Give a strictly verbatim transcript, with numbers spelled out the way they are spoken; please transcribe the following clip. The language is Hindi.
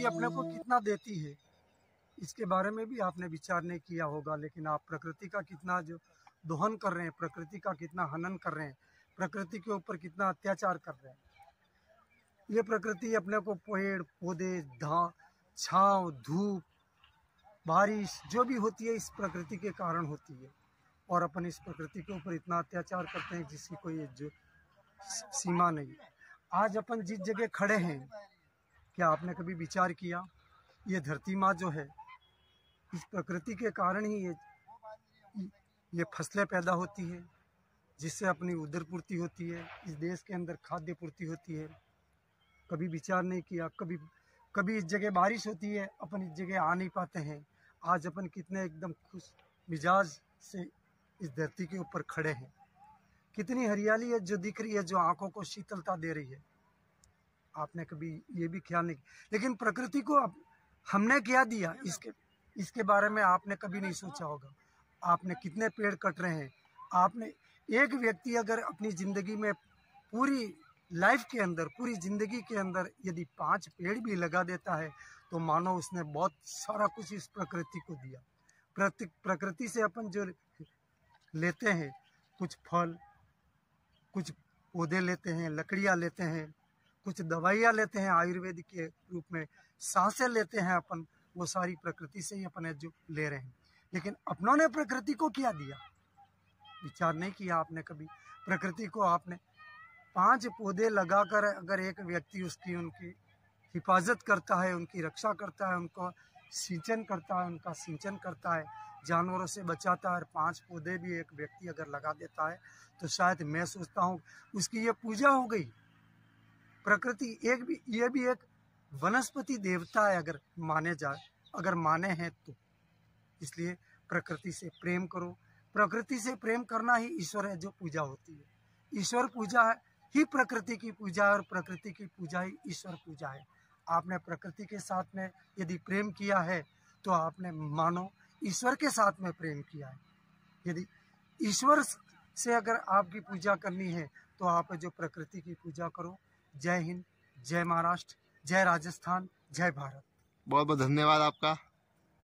प्रकृति अपने को कितना देती है इसके बारे में भी आपने विचार नहीं किया होगा, लेकिन आप प्रकृति का कितना जो दोहन कर रहे हैं, प्रकृति का कितना हनन कर रहे हैं, प्रकृति के ऊपर कितना अत्याचार कर रहे हैं। ये प्रकृति अपने को पेड़ पौधे, धा छाँव, धूप, बारिश जो भी होती है इस प्रकृति के कारण होती है, और अपन इस प्रकृति के ऊपर इतना अत्याचार करते हैं जिसकी कोई जो सीमा नहीं। आज अपन जिस जगह खड़े हैं, क्या आपने कभी विचार किया ये धरती माँ जो है इस प्रकृति के कारण ही ये ये फसलें पैदा होती है, जिससे अपनी उदर पूर्ति होती है, इस देश के अंदर खाद्य पूर्ति होती है। कभी विचार नहीं किया, कभी कभी इस जगह बारिश होती है, अपन इस जगह आ नहीं पाते हैं। आज अपन कितने एकदम खुश मिजाज से इस धरती के ऊपर खड़े हैं, कितनी हरियाली है जो दिख रही है, जो आंखों को शीतलता दे रही है। आपने कभी ये भी ख्याल नहीं, लेकिन प्रकृति को अब हमने क्या दिया इसके इसके बारे में आपने कभी नहीं सोचा होगा। आपने कितने पेड़ कट रहे हैं। आपने एक व्यक्ति अगर अपनी ज़िंदगी में पूरी लाइफ के अंदर, पूरी ज़िंदगी के अंदर यदि पांच पेड़ भी लगा देता है तो मानो उसने बहुत सारा कुछ इस प्रकृति को दिया। प्रति प्रकृति से अपन जो लेते हैं, कुछ फल, कुछ पौधे लेते हैं, लकड़ियाँ लेते हैं, कुछ दवाइयाँ लेते हैं आयुर्वेद के रूप में, सांसें लेते हैं अपन, वो सारी प्रकृति से ही अपन जो ले रहे हैं। लेकिन अपनों ने प्रकृति को क्या दिया, विचार नहीं किया आपने कभी। प्रकृति को आपने पांच पौधे लगाकर अगर एक व्यक्ति उसकी उनकी हिफाजत करता है, उनकी रक्षा करता है, उनको सिंचन करता है, उनका सिंचन करता है, जानवरों से बचाता है, और पांच पौधे भी एक व्यक्ति अगर लगा देता है तो शायद मैं सोचता हूँ उसकी ये पूजा हो गई। प्रकृति एक भी ये भी एक वनस्पति देवता है अगर माने जाए, अगर माने हैं तो। इसलिए प्रकृति से प्रेम करो। प्रकृति से प्रेम करना ही ईश्वर है जो पूजा होती है। ईश्वर पूजा है ही प्रकृति की पूजा है, और प्रकृति की पूजा ही ईश्वर पूजा है। आपने प्रकृति के साथ में यदि प्रेम किया है तो आपने मानो ईश्वर के साथ में प्रेम किया है। यदि ईश्वर से अगर आपकी पूजा करनी है तो आप जो प्रकृति की पूजा करो। जय हिंद, जय महाराष्ट्र, जय राजस्थान, जय भारत। बहुत बहुत धन्यवाद आपका।